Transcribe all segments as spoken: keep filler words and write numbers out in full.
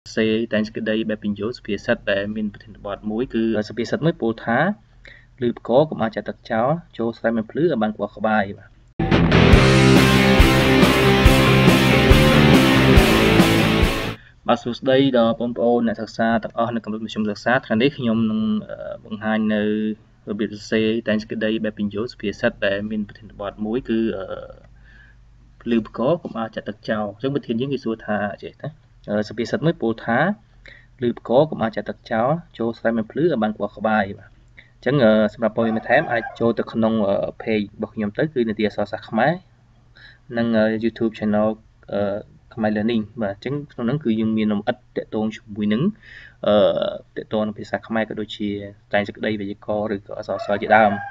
xe tại cái đây bài bình dối phía sát để mình thực hiện bọt mũi cứ phía sát mới bổ thá lưu có cũng ai trả tật cháu cho sai mình phứ ở bàn của khó bài bà số đây đó bông bông này thật xa thật ở này cầm được chung thật sát khả đấy khi nhom bằng hai nơi ở biệt xe tại cái đây bài bình dối phía sát để mình thực hiện bọt mũi cứ lưu có cũng ai trả tật cháu giống như thiên những cái số thà vậy đó phía sát mới bổ thá lưu có cũng ai trả tật cháu cho sai mình phứ ở bàn của khó bài chẳngสำหรับ point มาแถมអាចចូលទៅក្នុង page របស់ខ្ញុំទៅគឺនាទីអក្សរសាស្ត្រខ្មែរនិង YouTube channel ខ្មែរ learning បាទអញ្ចឹងក្នុងហ្នឹងគឺយើងមានលម្អិតតាក់ទងជាមួយនឹងអឺតាក់ទងនឹងភាសាខ្មែរក៏ដូចជាតែងសេចក្តីវេយ្យាករណ៍ឬក៏អក្សរសិល្ប៍ជាដើម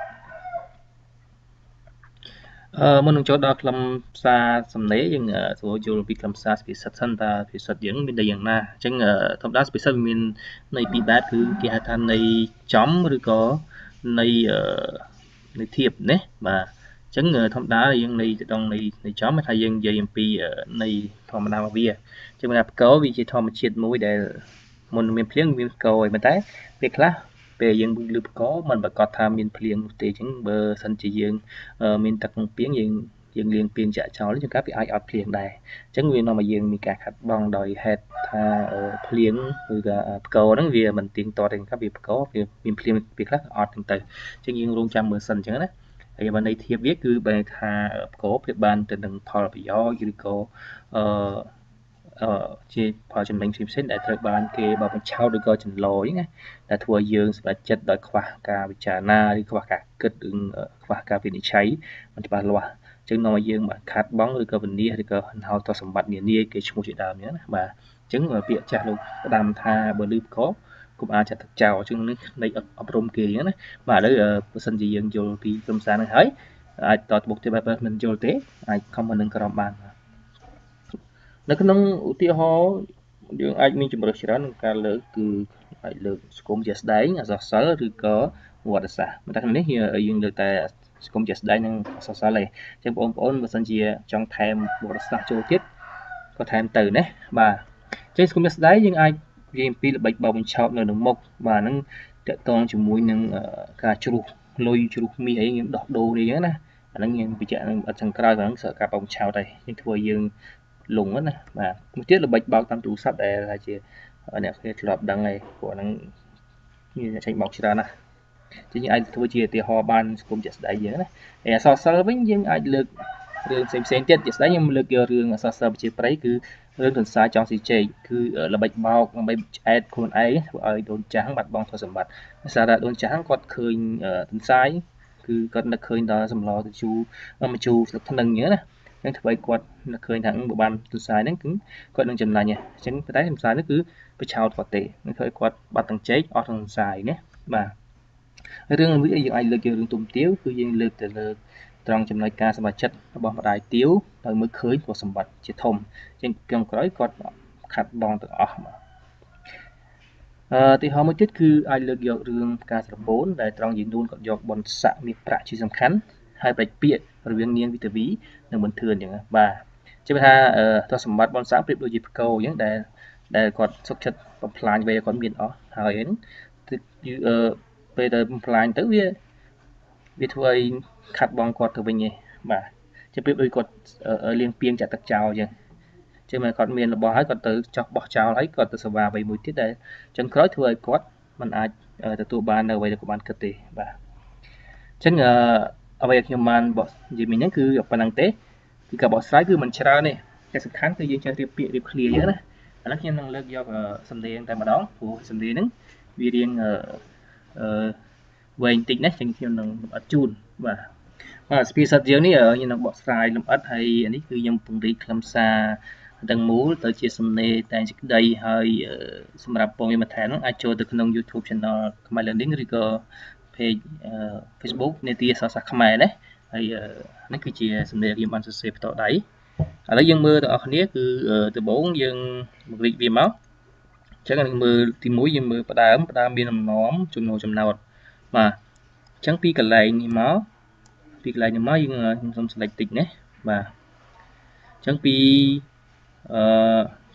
អឺមុននឹងចូលដល់ខ្លឹមសារសំណេរយើងស្រួលយល់ពីខ្លឹមសារពិសិដ្ឋសិនតើពិសិដ្ឋយើងមានន័យយ៉ាងណាអញ្ចឹងធម្មតាពិសិដ្ឋមានន័យពីរបែបគឺគេហៅថាន័យចំឬក៏នៃនៃធៀបណាបាទអញ្ចឹងធម្មតាយើងនៃទៅដល់នៃនៃចំថាយើងនិយាយអំពីនៃធម្មតារបស់វាអញ្ចឹងថាផ្គរវាជាធម្មជាតិមួយដែលមុនមានភ្លៀងមានផ្គរហើយប៉ុន្តែពេលខ្លះពេលយើងលើផ្គរมันប្រកាសថាមានភ្លៀងនោះទេអញ្ចឹងបើសិនជាយើងមានទឹកក្នុងពាងយើងយើងលាងពាងចាក់ចោលជួនកាលវាអាចអត់ភ្លៀងដែរអញ្ចឹងវានាំឲ្យយើងមានការខាត់បងដោយហេតុថាភ្លៀងឬក៏ផ្គរហ្នឹងវាមិនទៀងទាត់ទេครับវាផ្គរវាមានភ្លៀងពេលខ្លះអត់ហ្នឹងទៅអញ្ចឹងយើងរងចាំមើលសិនអញ្ចឹងណាហើយបើន័យធៀបវាគឺបែរថាផ្គរប្រៀបបានទៅនឹងផលប្រយោជន៍ឬក៏អឺអឺជាផលចំណេញផ្សេងៗដែលត្រូវបានគេបោកបញ្ឆោតឬក៏ចន្លោយណាដែលធ្វើឲ្យយើងសម្រេចចិត្តដោយខ្វះការពិចារណាឬខ្វះការគិតឬខ្វះការវិនិច្ឆ័យមិនច្បាស់លាស់ចឹងនាំឲ្យយើងបាទខាត់បងឬក៏វិនិច្ឆ័យឬក៏ហៅទៅសម្បត្តិនានាគេឈ្មោះជាដើមអញ្ចឹងណាបាទអញ្ចឹងពាក្យចាស់លោកផ្ដាំថាបើលឺផ្គរគុំអាចចាត់ទឹកចោលអញ្ចឹងនេះនៃអប់រំគេអញ្ចឹងណាបាទឥឡូវបើសិនជាយើងយល់ពីខ្លឹមសារហ្នឹងហើយអាចតតបុកទៀតបើមិនយល់ទេអាច comment នឹងក្រោមបាននៅក្នុងឧទាហរណ៍យើងអាចមានជំរើសច្រើនក្នុងការលើកគឺអាចលើកស្គមជាស្ដែងអក្សរសិល្ប៍ឬក៏វត្តសាស្ត្រតែក្នុងនេះយើងលើកតែស្គមជាស្ដែងនិងអក្សរសិល្ប៍ទេអញ្ចឹងបងប្អូនបើសិនជាចង់ថែមវត្តសាស្ត្រចូលទៀតក៏ថែមទៅណាបាទអញ្ចឹងស្គមជាស្ដែងយើងអាចនិយាយអំពីល្បិចបោកបញ្ឆោតនៅនឹងមុខបាទហ្នឹងតកតងជាមួយនឹងការជ្រុះលុយជ្រុះមាសអីយើងដោះដូរនេះហ្នឹងណាអាហ្នឹងយើងបញ្ជាក់នឹងអត់ចង្ក្រោយហ្នឹងsợការបោកបញ្ឆោតហើយយើងធ្វើយើងលងណាបាទមួយទៀតល្បិចបោកតាមទូរស័ព្ទដែលថាជាអ្នកគេធ្លាប់ដឹងហើយព្រោះហ្នឹងមានអ្នកចេញបោកច្រើនណាស់ជាយើងអាចធ្វើជាឧទាហរណ៍បានស្គមជាក់ស្ដែងយើងណាហើយអក្សរសិល្ប៍វិញយើងអាចលើករឿងផ្សេងផ្សេងទៀតជាក់ស្ដែងខ្ញុំលើកយករឿងអក្សរសិល្ប៍ប្រជាប្រិយគឺរឿងទន្សាយចង់ស៊ីជែកគឺល្បិចបោកដើម្បីឆ្អែតខ្លួនឯងធ្វើឲ្យដូនចាស់បាត់បង់ទ្រព្យសម្បត្តិសារដូនចាស់គាត់ឃើញទន្សាយគឺគាត់នឹកឃើញដល់សម្លទៅជូរមជូរស្លឹកធ្នឹងអញ្ចឹងណានឹងធ្វើឲ្យគាត់នឹកឃើញថាបើបានទន្សាយហ្នឹងគឺគាត់នឹងចំណាញ់អញ្ចឹងតែទន្សាយនេះគឺបិឆោតគាត់ទេនឹងធ្វើឲ្យគាត់បាត់ទាំងជែកអស់ទាំងទន្សាយណាបាទរឿងមួយយើងអាចលើកយករឿងទុំទាវគឺយើងលើកទៅលើត្រង់ចំណុចការសម្រេចចិត្តរបស់ម្ដាយទាវដោយមើលឃើញទ្រព្យសម្បត្តិជាធំអញ្ចឹងចុងក្រោយគាត់ខាត់បងទាំងអស់បាទអឺទីហោមួយទៀតគឺអាចលើកយករឿងផ្កាស្រពោនដែលត្រង់យីនួនគាត់យកបនស័កមាសប្រាក់ជាសំខាន់ហើយបែកពាក្យរវាងនាងវិទ្យាវីនិងបន្ទឿនអញ្ចឹងបាទជឿថាទ្រព្យសម្បត្តិបនស័កប្រៀបដូចជាផ្គរអញ្ចឹងដែលដែលគាត់សុខចិត្តបំផ្លាញអ្វីដែលគាត់មានអស់ហើយហ្នឹងអឺពេលទៅបំផ្លាញទៅវាវាធ្វើឲ្យខាត់បងគាត់ទៅវិញឯងបាទជាប្រៀបដូចគាត់លៀងពីងចាក់ទឹកចោលអញ្ចឹងចឹងមកគាត់មានរបស់ហើយគាត់ទៅចោះបោះចោលហើយគាត់ទៅសេវាអ្វីមួយទៀតដែលចឹងក្រោយធ្វើឲ្យគាត់មិនអាចទទួលបាននៅអ្វីដែលគាត់បានគិតទេបាទអញ្ចឹងអ្វីដែលខ្ញុំបានបកនិយាយមិញហ្នឹងគឺប៉ុណ្្នឹងទេគឺការបកស្រាយគឺមិនច្រើនទេតែសំខាន់គឺយើងចេះរៀបពាក្យរៀបឃ្លាអញ្ចឹងណាឥឡូវខ្ញុំនឹងលើកយកសំឡេងតែម្ដងព្រោះសំឡេងហ្នឹងវារៀងអឺវែងតិចណាស់ចឹងខ្ញុំនឹងលម្អិតជូនបាទបាទស្ពីសិតយើងនេះខ្ញុំនឹងបកស្រាយលម្អិតហើយនេះគឺខ្ញុំពង្រីកខ្លឹមសារទាំងមូលទៅជាសំណេរតែសេចក្តីហើយសម្រាប់ព័ត៌មានបន្ថែមនោះអាចចូលទៅក្នុង YouTube channel ខ្មែរ Learning ឬក៏ page Facebook នេតិសាស្ត្រខ្មែរណាហើយនេះគឺជាសំណេរខ្ញុំបានសរសេរផ្ទាល់ដៃឥឡូវយើងមើលទាំងអស់គ្នាគឺដំបូងយើងបង្រីកវាមកអញ្ចឹងនឹងមើលទីមួយយើងមើលផ្ដើមផ្ដើមមានដំណំចំណូលចំណោទបាទអញ្ចឹងពីកន្លែងនេះមកពីកន្លែងនេះមកយើងខ្ញុំសូម select តិចណាបាទអញ្ចឹងពីអឺ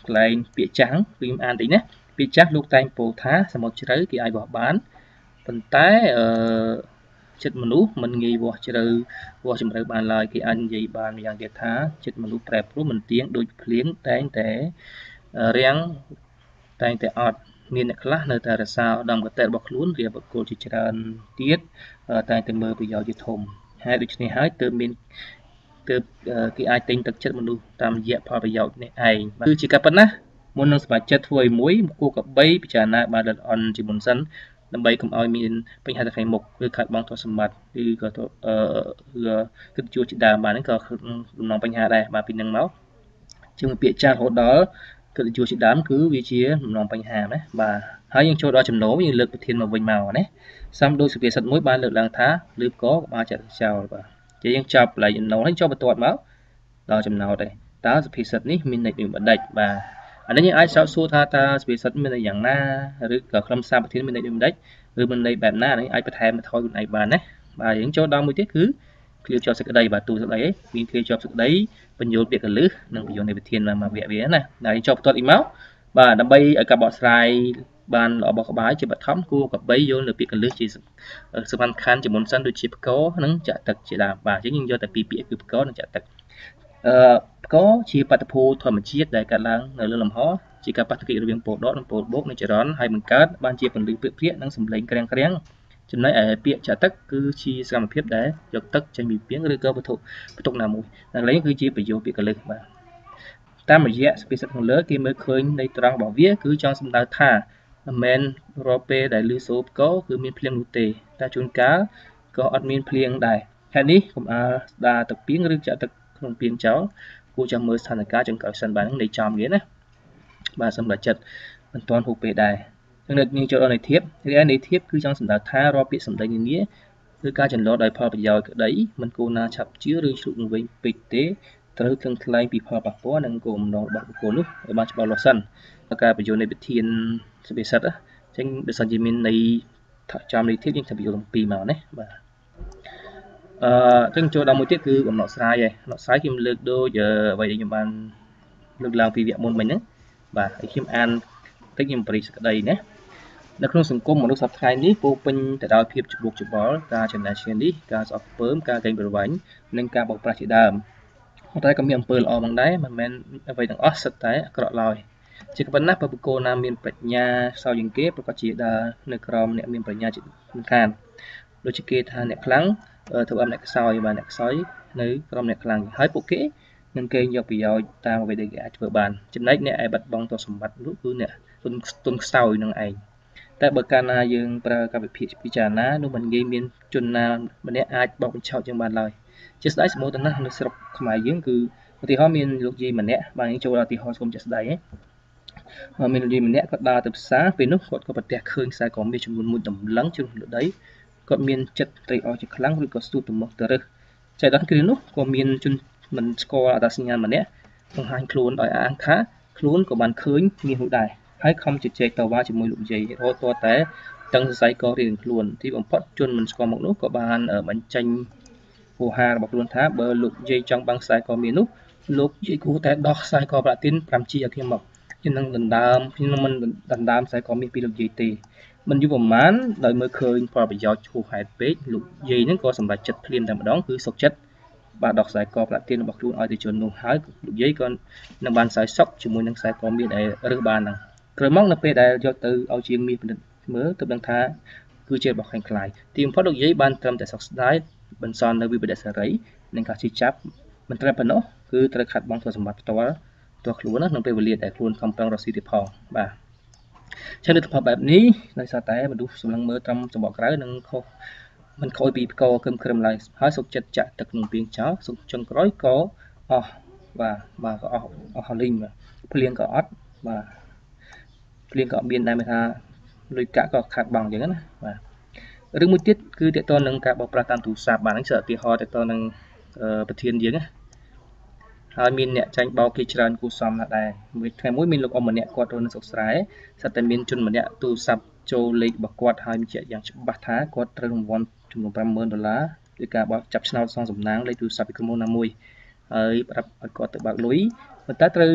កន្លែងពាក្យចាស់គឺខ្ញុំអានតិចណាពាក្យចាស់លោកតែងពោលថាសមុទ្រជ្រៅគេអាចវាស់បានប៉ុន្តែអឺចិត្តមនុស្សមិនងាយវាស់ជ្រៅវាស់ជម្រៅបានឡើយគេអាចនិយាយបានយ៉ាងទៀតថាចិត្តមនុស្សប្រែប្រួលមិនទៀងដូចភ្លៀងតែងតែរាំងតែងតែអត់មានអ្នកខ្លះនៅតែរក្សាឧត្តមគតិរបស់ខ្លួនវាបុគ្គលជាច្រើនទៀតតែងតែមើលប្រយោជន៍ជាធំហើយដូច្នេះហើយទើបមានទើបគេអាចទិញទឹកចិត្តមនុស្សតាមរយៈផលប្រយោជន៍នេះឯងគឺជាការប៉ុណ្ណាមុននឹងសម្រេចចិត្តធ្វើឲ្យមួយគួរក៏បីពិចារណាបានល្អិតល្អន់ជាមុនសិនដើម្បីកុំឲ្យមានបញ្ហាទៅខាងមុខឬខាត់បងទ្រព្យសម្បត្តិឬក៏អឺគឺជួសជាដើមបានហ្នឹងក៏ដំណងបញ្ហាដែរបាទពីនឹងមកជាងពាក្យចាស់រហូតដល់គឺជួសជាដើមគឺវាជាដំណងបញ្ហាណាបាទហើយយើងចូលដល់ចំណូលយើងលើកប្រធានមកវិញមកណាសំដូចសុភាសិតមួយបានលើកឡើងថាលឺកក៏បានចាត់ចោលបាទជាយើងចាប់កន្លែងចំណូលហើយចូលបន្ទាត់មកដល់ចំណោទឯងតើសុភាសិតនេះមានន័យដូចម្ដេចបាទអានេះយើងអាចសោកសួរថាតើសុភាសិតមានន័យយ៉ាងណាឬក៏ខ្លឹមសារប្រធានមានន័យដូចម្ដេចឬមានន័យបែបណានេះអាចបន្ថែមបន្ថយខ្លួនឯងបានណាបាទយើងចូលដល់មួយទៀតគឺគ្រាជាប់សក្តីបាទទូសក្តីមានគ្រាជាប់សក្តីបញ្យលពាក្យកលឹះនិងបញ្យលនៃប្រធានមកវគ្គវាណាហើយចូលបន្ទាត់អ៊ីមកបាទដើម្បីឲ្យការបកស្រាយបានល្អបោះក្បាយជាបឋមគួរកបីយល់នៅពាក្យកលឹះជាសំខាន់ជាមុនសិនដូចជាផ្កនិងចាក់ទឹកជាដើមបាទអញ្ចឹងយើងយកតែពីរពាក្យគឺផ្កនិងចាក់ទឹកអឺផ្កជាបាតុភូតធម្មជាតិដែលកើតឡើងនៅលើលំហជាការប៉ះទង្គិចរវាងពលដកនិងពលបូកនៃចរន្តហើយបង្កើតបានជាពន្លឺព្រាកព្រាកនិងសម្លេងក្រាំងក្រាំងចំណែកឯពាក្យចាក់ទឹកគឺជាសកម្មភាពដែលយកទឹកចេញពីពាងឬក៏វត្ថុផ្ទុកណាមួយដល់នេះគឺជាប្រយោគពាក្យកលឹះបាទតាមរយៈសុភាសិតខាងលើគេមើលឃើញនៃត្រង់របស់វាគឺចង់សម្ដៅថាមិនមែនរាល់ពេលដែលឮសូរផ្កគឺមានភ្លៀងនោះទេតែជួនកាលក៏អត់មានភ្លៀងដែរហេតុនេះកុំអាលស្ដារទឹកពាងឬចាក់ទឹកក្នុងពាងចោលគួរចាំមើលស្ថានភាពចុងក្រោយសិនបាទនឹងនៃចំវាណាបាទសម្រាប់ចិត្តមិនទាន់ហួសពេលដែរចំណុចនេះចូលដល់ន័យធៀបរីឯន័យធៀបគឺចង់សម្ដៅថារាល់ពាក្យសម្ដីនានាឬការចន្លោះដោយផលប្រយោជន៍ក្តីមិនគួរណាឆាប់ជឿឬឆ្លុះវិញពេកទេត្រូវខឹងថ្លែងពីផលប៉ះពាល់និងគោលបំណងរបស់បុគ្គលនោះឲ្យបានច្បាស់លាស់សិនដល់ការបញ្យល់នៃវិធានសុភាសិតអញ្ចឹងបើសិនជាមានន័យចំន័យធៀបយើងត្រូវបញ្យល់ទាំងពីរមកណាបាទអឺអញ្ចឹងចូលដល់មួយទៀតគឺបំណត់ស្រាយឯងបំណត់ស្រាយខ្ញុំលើកដូចអ្វីដែលខ្ញុំបានលើកឡើងពីវគ្គមុនមិញហ្នឹងបាទហើយខ្ញុំអានតិចខ្ញុំបរិសក្តីណានៅក្នុងសង្គមមនុស្សសប្តាហ៍នេះពោពេញទៅដោយភាពច្បុកច្បល់ការចំណាយឈ្នានីសការស្អប់ខ្ពើមការកេងប្រវ័ញ្ចនិងការបោកប្រាស់ជាដើមតែក៏មានអំពើល្អផងដែរមិនមែនអ្វីទាំងអស់សុទ្ធតែអាក្រក់ឡើយជាប៉ុណ្ណាបុគ្គលណាមានប្រាជ្ញាខ្សោយជាងគេប្រកាសជាដើរនៅក្រោមអ្នកមានប្រាជ្ញាជាមិនខានដូចជាគេថាអ្នកខ្លាំងធ្វើឲ្យអ្នកខ្សោយបាទអ្នកខ្សោយនៅក្រោមអ្នកខ្លាំងហើយពួកគេនឹងគេយកប្រយោជន៍តាមអ្វីដែលគេអាចធ្វើបានចំណែកអ្នកឯបាត់បង់ទ្រព្យសម្បត្តិនោះគឺអ្នកទុនទុនខ្សោយនឹងឯងតែបើកាលណាយើងប្រើការវិភាគពិចារណានោះមិនងាយមានជនណាម្នាក់អាចបោកបញ្ឆោតយើងបានឡើយជាស្ដេចសមុទ្រណាស់នៅស្រុកខ្មែរយើងគឺឧទាហរណ៍មានលោកយាយម្នាក់បាទយើងចូលដល់ឧទាហរណ៍សូមជាក់ស្ដែងហ្នឹងមានលោកយាយម្នាក់គាត់ដើរទៅផ្សារពេលនោះគាត់ក៏ប្រទះឃើញខ្សែកមាសចំនួនមួយតម្លឹងជ្រុះលើដីគាត់មានចិត្តត្រេកអរជាខ្លាំងឬក៏ស្ទុះទៅមុខទៅរើសចៃដន្យគ្រានោះក៏មានជនមិនស្គាល់អត្តសញ្ញាណម្នាក់បង្ហាញខ្លួនដោយអាងថាខ្លួនក៏បានឃើញមាសនោះដែរហើយខំជជែកតវ៉ាជាមួយលោកយាយរហូតទាល់តែតឹងសរសៃករៀងខ្លួនទីបំផុតជនមិនស្គាល់មុខនោះក៏បានបញ្ចេញហូហារបស់ខ្លួនថាបើលោកយាយចង់បាំងខ្សែកមាសនោះលោកយាយគួរតែដោះខ្សែកប្រាក់ទីន 5ជីឲ្យខ្ញុំមកខ្ញុំនឹងដណ្ដើមខ្ញុំមិនដណ្ដើមខ្សែកមាសពីលោកយាយទេមិនយូរប្រហែលដោយមើលឃើញផលប្រយោជន៍ហួសហេតុពេកលោកយាយហ្នឹងក៏សម្រេចចិត្តភ្លាមតែម្ដងគឺសុខចិត្តបាទដោះខ្សែកប្រាក់ទីនរបស់ខ្លួនឲ្យទៅជននោះហើយលោកយាយក៏នឹងបានសោយសុខជាមួយនឹងខ្សែកមាសដែលរើសបានហ្នឹងក្រោយមកនៅពេលដែលយកទៅឲ្យជាងមាសពិនិត្យមើលទើបដឹងថាគឺជារបស់ខ្លាំងខ្លាយទីបំផុតលោកយាយបានត្រឹមតែសោកស្ដាយបន្សល់នៅវិបត្តិសេរីនិងការជិះចាប់មិនត្រឹមប៉ុណ្ណោះគឺត្រូវខាត់បងទ្រព្យសម្បត្តិផ្ទាល់ផ្ទាល់ខ្លួនក្នុងពេលវេលាដែលខ្លួនខំប្រឹងរកស៊ីទៀតផងបាទចឹងលទ្ធផលបែបនេះដោយសារតែមនុស្សសម្លឹងមើលត្រឹមសម្បកក្រៅនិងខុសមិនខូចពីផ្គរគឹមក្រឹមឡើយហើយសុខចិត្តចាក់ទឹកក្នុងពាងចោលសុខចុងក្រោយក៏អស់បាទបាទក៏អស់អស់លីងបាទភ្លៀងក៏អត់បាទភ្លៀងក៏មានដែរមានថាលុយកាក់ក៏ខាត់បងអញ្ចឹងណាបាទរឿងមួយទៀតគឺតកតនឹងការបោកប្រាស់តាមទូរស័ព្ទបាទហ្នឹងជាឧទាហរណ៍តកតនឹងប្រធានយើងណាហើយមានអ្នកចាញ់បោកគេច្រើនគូសំណាស់ដែរមួយថ្ងៃមួយមានលោកអ៊ំម្នាក់គាត់រស់នៅស្រុកស្រែស្រាប់តែមានជនម្នាក់ទូរស័ព្ទចូលលេខរបស់គាត់ហើយបញ្ជាក់យ៉ាងច្បាស់ថាគាត់ត្រូវរង្វាន់ចំនួន 5ម៉ឺនដុល្លារដោយការបោកចាប់ឆ្នោតសងសំណាងលេខទូរស័ព្ទពីក្រុមហ៊ុនណាមួយហើយប្រាប់ឲ្យគាត់ទៅបើកលុយប៉ុន្តែត្រូវ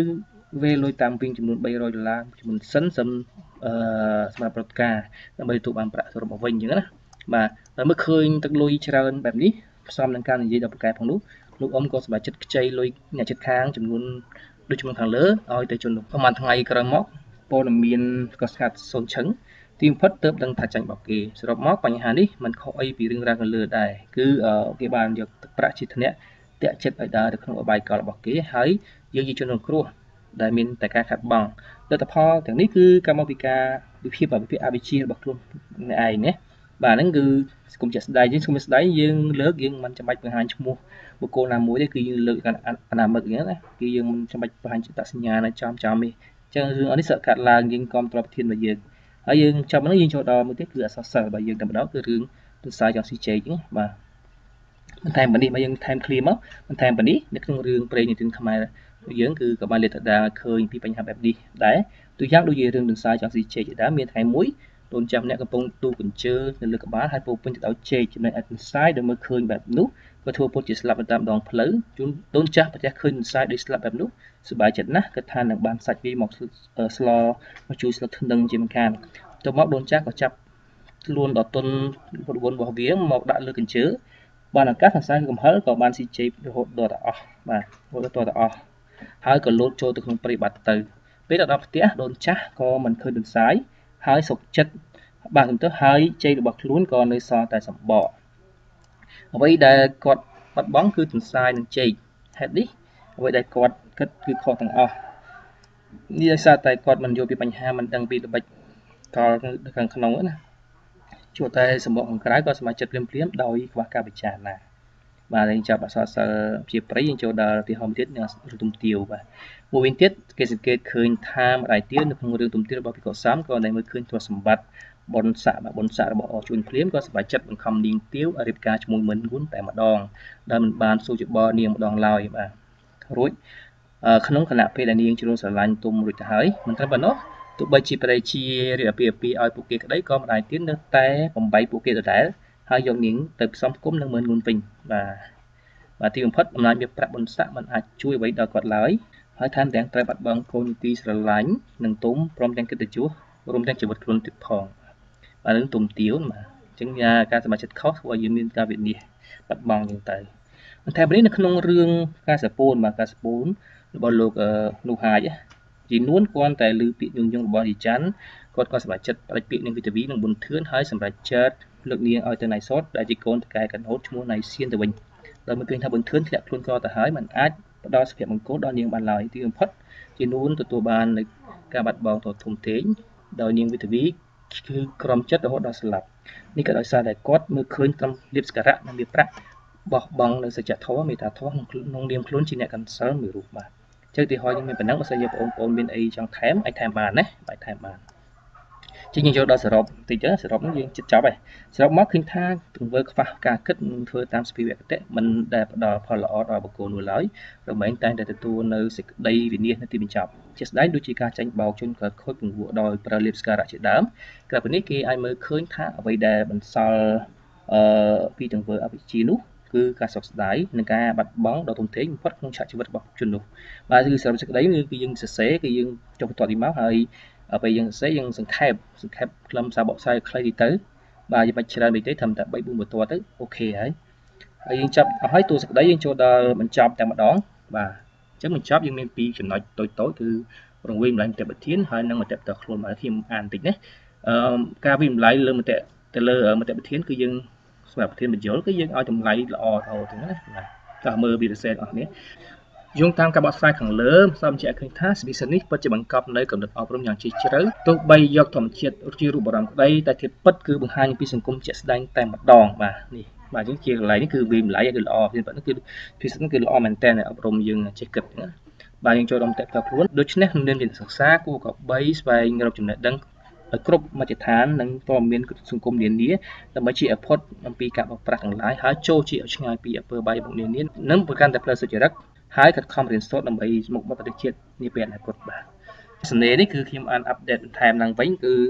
về lôi tam viênចំនួន ba00 ដុល្លារចំនួនសិនសំអឺសម្រាប់រដ្ឋការដើម្បីទទួលបានប្រាក់របស់វិញអញ្ចឹងណាបាទតែមើលឃើញទឹកលុយច្រើនបែបនេះផ្សំនឹងការនិយាយដល់ប្រកែផងនោះលោកអ៊ំក៏សម្រាប់ចិត្តខ្ចីលុយអ្នកចិត្តខាងចំនួនដូចចំនួនខាងលើឲ្យទៅជនប្រហែលថ្ងៃក្រោយមកព័ត៌មានក៏ស្ងាត់សូនឈឹងទីបំផុតទើបដឹងថាចាញ់របស់គេសរុបមកបញ្ហានេះมันខុសអីពីរឿងរ៉ាវខាងលើដែរគឺគេបានយកទឹកប្រាក់ជាធ្នាក់តាក់ចិត្តឲ្យដើរទៅក្នុងអបាយកលរបស់គេហើយយើងជាជនរងគ្រោះដែលមានតែការខាត់បងលទ្ធផលទាំងនេះគឺកម្មវិការវិភាគវិភាគអវិជ្ជារបស់ខ្លួនឯងណាបាទហ្នឹងគឺសង្គមជាក់ស្ដែងយើងសង្គមស្ដែងយើងលើកយើងមិនចាំបាច់បង្ហាញឈ្មោះបុគ្គលណាមួយទេគឺយើងលើកអនាមិកអញ្ចឹងណាគឺយើងមិនចាំបាច់បង្ហាញចិត្តសញ្ញាណាចំចំទេអញ្ចឹងរឿងនេះសកាត់ឡើងយើងគ្រប់ត្រប្រធានរបស់យើងហើយយើងចាប់មកយើងចូលដល់មួយទៀតគឺអសរសិល្ប៍របស់យើងតែម្ដងគឺរឿងទន្សាយចង់ស៊ីជេកហ្នឹងបាទបន្ថែមបន្នេះមកយើងថែមឃ្លាមកបន្ថែមបន្នេះនៅក្នុងរឿងព្រេងនិទានខ្មែរយើងគឺក៏បានលាតត្រដាងឃើញពីបញ្ហាបែបនេះដែរទូយ៉ាងដូចជារឿងទន្សាយចង់ស៊ីជេកជាដើមមានថ្ងៃមួយដូនចាំម្នាក់កំពុងទូកញ្ជើនៅលើក្បាលហើយពោពេញទៅដោយជេកចំណែកឯទន្សាយដែលមើលឃើញបែបនោះក៏ធ្វើពុតជាស្លាប់តាមដងផ្លូវជួនដូនចាស់ប្រទះឃើញទន្សាយដូចស្លាប់បែបនោះសប្បាយចិត្តណាស់គិតថានឹងបានសាច់វាមកស្លមកជួយស្លឹកធ្នឹងជាមិនខានទៅមកដូនចាស់ក៏ចាប់ខ្លួនដល់ទុនពុតវុនរបស់វាមកដាក់លើកញ្ជើបានឱកាសទន្សាយកំហិលក៏បានស៊ីជេករហូតដល់តែអស់បាទរហូតដល់តែអស់ហើយក៏លោតចូលទៅក្នុងព្រៃបាត់ទៅពេលដល់ផ្ទះដូនចាស់ក៏មិនឃើញទន្សាយហើយសុកចិត្តបាទទៅហើយជ័យរបស់ខ្លួនក៏នៅសល់តែសម្បកអ្វីដែលគាត់បាត់បង់គឺទន្សាយនិងជ័យហេតុនេះអ្វីដែលគាត់គិតគឺខុសទាំងអស់នេះដោយសារតែគាត់មិនយល់ពីបញ្ហាមិនដឹងពីល្បិចកលខាងក្នុងណាជួតែសម្បកខាងក្រៅក៏សមាជិកភ្លាមភ្លាមដោយខ្វះការពិចារណាបាទយើងចាប់អក្សរសិល្ប៍ជាប្រៃយើងចូលដល់ទីហោមទៀតនឹងរឿងទុំទាវបាទមួយវិញទៀតគេសង្កេតឃើញថាម្ដាយទាវនៅក្នុងរឿងទុំទាវរបស់ភិក្ខុសាមក៏ដែលមើលឃើញទ្រព្យសម្បត្តិបុណ្យស័ក្តិបុណ្យស័ក្តិរបស់អជួនភ្លាមក៏សម្រេចចិត្តបង្ខំនាងទាវឲ្យរៀបការជាមួយមិនងួនតែម្ដងដែលមិនបានសួរច្បល់នាងម្ដងឡើយបាទរួចក្នុងគណៈពេលដែលនាងជ្រុលស្រឡាញ់ទុំរួចទៅហើយមិនត្រឹមប៉ុណ្ណោះទោះបីជាប្រេជារៀបអាពាហ៍ពិពាហ៍ឲ្យពួកគេក្តីក៏ម្ដាយទាវនៅតែបំបីពួកគេដដែលហើយយកនាងទៅផ្សំផ្គុំនឹងមិនងួនវិញបាទបាទទីបំផុតអំណាចមានប្រាក់បុណ្យស័ក្តិមិនអាចជួយអ្វីដល់គាត់ឡើយហើយថែមទាំងត្រូវបាត់បង់កូនទីស្រឡាញ់និងទុំព្រមទាំងកិត្តិយសរួមទាំងជីវិតខ្លួនទៀតផងបាទនឹងទុំទាវបាទអញ្ចឹងការសមាជិកខុសធ្វើឲ្យយើងមានការវិនិច្ឆ័យបាត់បង់យ៉ាងទៅបន្ថែមនេះនៅក្នុងរឿងការសពូនបាទការសពូនរបស់លោកនោះហាយជីនួនគាត់តែឮពាក្យញុងញងរបស់យីច័ន្ទគាត់ក៏សម្រេចចិត្តបដិពាក្យនឹងវិទ្យានិងប៊ុនធឿនហើយសម្រេចចិត្តលើកនាងឲ្យទៅណៃសតដែលជាកូនតកែកណូតឈ្មោះណៃសៀនទៅវិញដោយមើលឃើញថាប៊ុនធឿនធ្លាក់ខ្លួនក៏ទៅហើយមិនអាចផ្ដល់សុភមង្គលដល់នាងបានឡើយទីបំផុតជីនួនទទួលបាននៅការបាត់បង់ដ៏ធំធេងដោយនាងវិទ្យាគឺក្រំចិត្តរហូតដល់ស្លាប់នេះក៏ដោយសារតែគាត់មើលឃើញត្រឹមលៀបសក្ការៈនិងមានប្រាក់បោះបង់នៅសច្ចធម៌មេត្តាធម៌ក្នុងនាមខ្លួនជាអ្នកកន្សលមួយរូបបាទចឹងទីហោយើងមានប៉ុណ្ណឹងបើសិនជាបងប្អូនមានអីចង់ថែមអាចថែមបានណាបាទថែមបានជាងយើងចូលដល់សរុបតិចទៅសរុបនេះយើងចិត្តចប់ហើយសរុបមកឃើញថាទង្វើខ្វះការគិតធ្វើតាមសភាវគតិមិនដែលផ្ដល់ផលល្អដល់បុគ្គលនោះឡើយរមែងតែតែទទួលនៅសេចក្តីវិនិច្ឆ័យនៅទីបញ្ចប់ជាស្ដែងដូចជាការចាញ់បោកជនក៏ខូចពង្រួមដោយប្រើលៀបសក្ការៈជាដើមក្រៅពីនេះគេអាចមើលឃើញថាអ្វីដែលបន្សល់អឺពីទង្វើអវិជ្ជានោះគឺការសោកស្ដាយនិងការបាត់បង់ដ៏ធំធេងបំផុតក្នុងឆាកជីវិតរបស់ជននោះបាទគឺសរុបសេចក្តីគឺយើងសរសេរគឺយើងចុះបន្ទាត់ទីមកហើយពេលយើងសរសេរយើងសង្ខេបសង្ខេបខ្លឹមសារបកស្រាយខ្លីទីទៅបាទយើងមិនច្រើនពេកទេត្រឹមតែបីបួនបន្ទាត់ទៅអូខេហើយហើយយើងចាប់អស់ហើយតួសេចក្តីយើងចូលដល់បញ្ចប់តែម្ដងបាទអញ្ចឹងបញ្ចប់យើងមានពីរចំណុចតូចតូចគឺរង្វេងម្ល៉េះមតិប្រធានហើយនិងមតិផ្ទាល់ខ្លួនបាទខ្ញុំអានបន្តិចណាអឺការវិម្លាយលើមតិទៅលើមតិប្រធានគឺយើងសម្រាប់ប្រធានបញ្យលគឺយើងឲ្យតម្លៃល្អរហូតទៅណាបាទតោះមើលវីដេអូរបស់គ្នាយោងតាមការបកស្រាយខាងលើសូមបញ្ជាក់ឃើញថាសភាសិននេះពិតជាបង្កប់នៅកម្រិតអប់រំយ៉ាងជ្រាលជ្រៅទោះបីយកធម្មជាតិជារូបបរមក្តីតែធាតុពិតគឺបង្ហាញពីសង្គមជាក់ស្ដែងតែម្ដងបាទនេះបាទអញ្ចឹងជាកន្លែងនេះគឺវាម្លាយគឺល្អពីប៉ុណ្ណឹងគឺភាសិនគឺល្អមែនតើអប់រំយើងចេះគិតណាបាទយើងចូលដល់តែផ្ទាល់ខ្លួនដូច្នេះក្នុងនាមជាសិក្សាគួរក៏បីស្វែងរកចំណេះដឹងឲ្យគ្រប់មជ្ឈដ្ឋាននិងព័ត៌មានសង្គមនានាដើម្បីជាអភ័តអំពីការបោកប្រាស់ទាំងឡាយហើយចូលជាឲ្យឆ្ងាយពីអំពើបាយមុខនានានិងប្រកាន់តែផ្លូវសុចរិតហើយខិតខំរៀនសូត្រដើម្បីមុខមាត់ប្រទេសជាតិនាពេលអនាគតបាទសំណេរនេះគឺខ្ញុំអានអាប់ដេតបន្ថែមឡើងវិញគឺ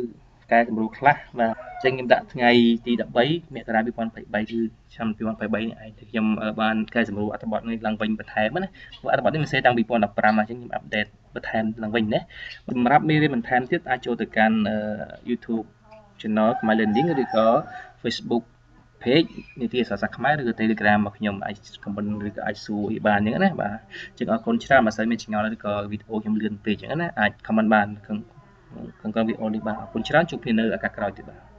កែកម្រួលខ្លះបាទចឹងខ្ញុំដាក់ថ្ងៃទីដប់បីមករាពីរពាន់ยี่สิบสามគឺឆ្នាំពីរពាន់ยี่สิบสามនេះឯងthìខ្ញុំបានកែសម្រួលអត្ថបទនេះឡើងវិញបន្ថែមណាព្រោះអត្ថបទនេះมันសេតាំងពីរពាន់ដប់ប្រាំអញ្ចឹងខ្ញុំអាប់ដេតបន្ថែមឡើងវិញណាសម្រាប់មេរៀនបន្ថែមទៀតអាចចូលទៅកាន់ YouTube channel ខ្មែរ Learning ឬក៏ Facebook page នីតិសាស្ត្រខ្មែរឬក៏ Telegram របស់ខ្ញុំអាច comment ឬក៏អាចសួរបានអញ្ចឹងណាបាទអញ្ចឹងអរគុណច្រើនបើសិនមានឆ្ងល់ឬក៏វីដេអូខ្ញុំលឿនពេកអញ្ចឹងណាអាច comment បានក្នុងក្នុងវីដេអូនេះបាទអរគុណច្រើនជួបគ្នានៅឱកាសក្រោយទៀតបាទ